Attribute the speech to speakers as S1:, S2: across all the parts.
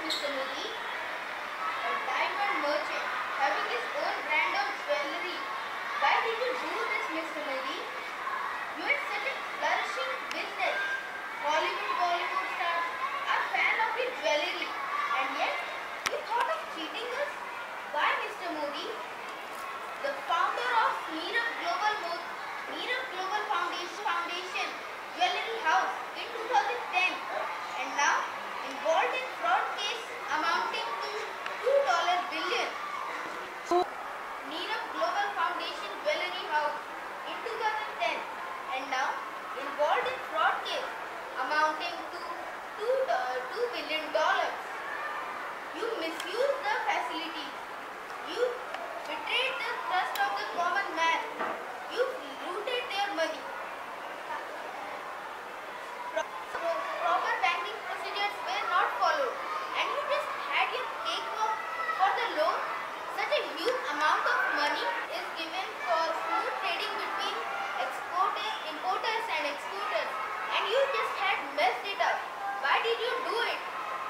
S1: Mr. Modi, a diamond merchant having his own brand of jewelry. Why did you do this, Mr. Modi? You had such a flourishing business. Bollywood stars are fan of your jewelry, and yet you thought of cheating us? Why, Mr. Modi? The founder of Nirav Global Foundation Jewelry House in 2010, and now involved in fraud case amounting to $2 billion. Nirav Global Foundation Jewelry House in 2010, and now involved in fraud case amounting to $2 billion. You misused the facilities. You betrayed the trust of the common man. You looted their money. Proper banking procedures were not followed, and you just had your cakewalk for the loan. Such a huge amount of money is given for smooth trading between importers and exporters, and you just had messed it up. Why did you do it?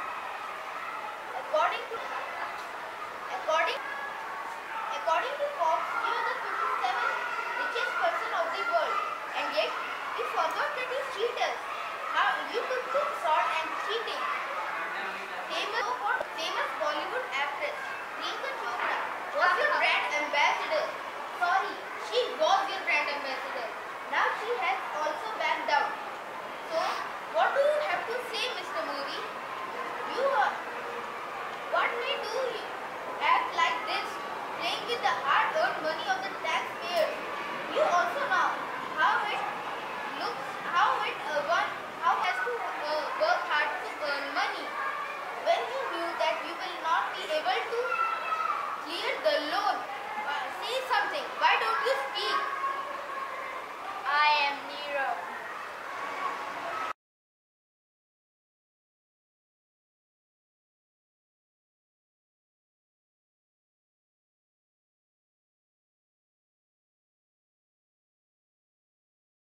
S1: According to Forbes, you are the 57th richest person of the world, and yet you forgot that you cheaters. How you could do fraud and cheating. Famous Bollywood actress Priyanka Chopra was your brand ambassador. Sorry, she was your brand ambassador. Now she has also backed out. So, what do you have to say, Mr. Modi? What made you act like this, playing with the hard-earned money of the taxpayers? You also know how it looks, how has to work hard to earn money. When you knew that you will not be able to clear the loan, say something. Why don't you speak?